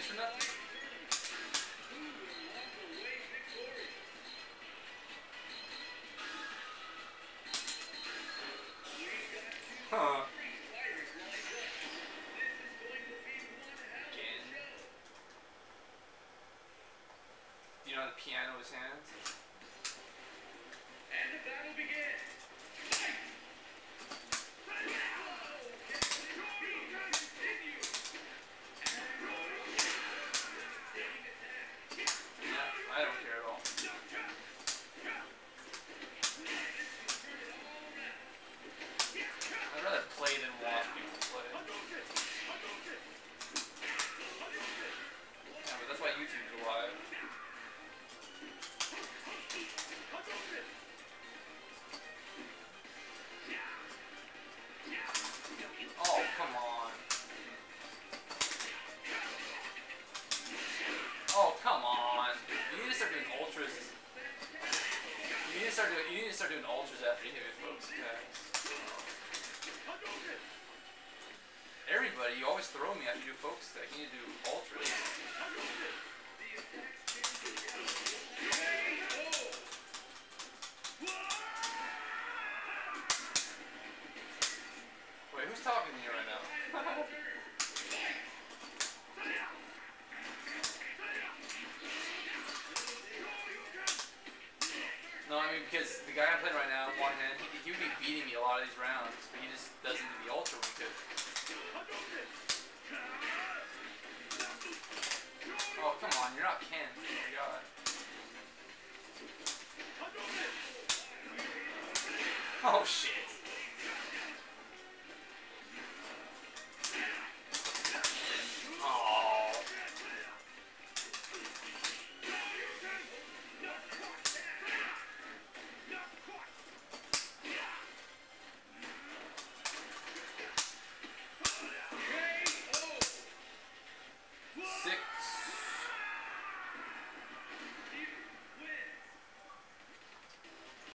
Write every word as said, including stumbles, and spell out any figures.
for nothing. Huh. Again. Do you know how to piano his hands? And the battle begins. Yeah, I don't care at all. I'd rather play than watch people play. Yeah, but that's why YouTube's alive. Oh, come on. Oh, come on. You need to start doing ultras. You need to start doing you need to start doing ultras after you hit with folks attacks. Everybody, you always throw me after you do focus attack. You need to do ultras. Wait, who's talking to you right now? No, I mean, because the guy I'm playing right now, one hand, he, he would be beating me a lot of these rounds, but he just doesn't do the ultra when he could. Oh, come on, you're not Ken. Oh my god. Oh, shit. Oh. Sick.